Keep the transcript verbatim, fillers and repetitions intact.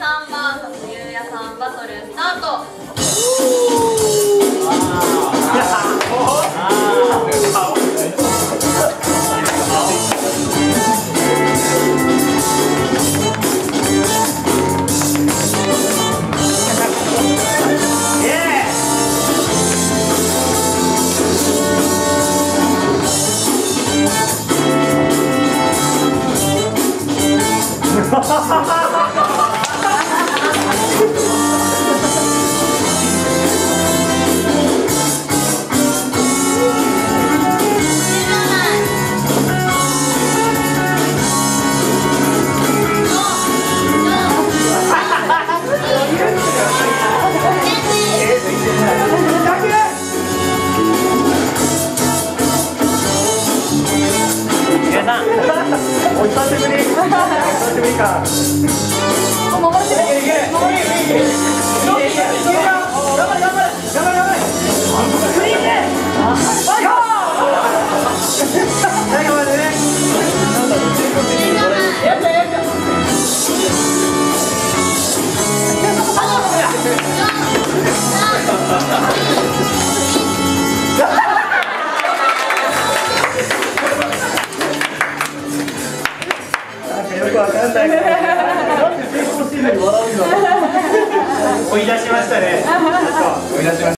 さん ブイエス ゆうやさんバトルスタート。 お久しぶり。お久しぶりか。守ってる。いけるいける。守れいけるいける。いけるいける。頑張れ頑張れ頑張れ頑張れ頑張れ。クリーンで。はいよ。最後までね。やったやった。よくわかんないから。なんで成功してるのに笑うんだろう。追い出しましたね。追い出しました。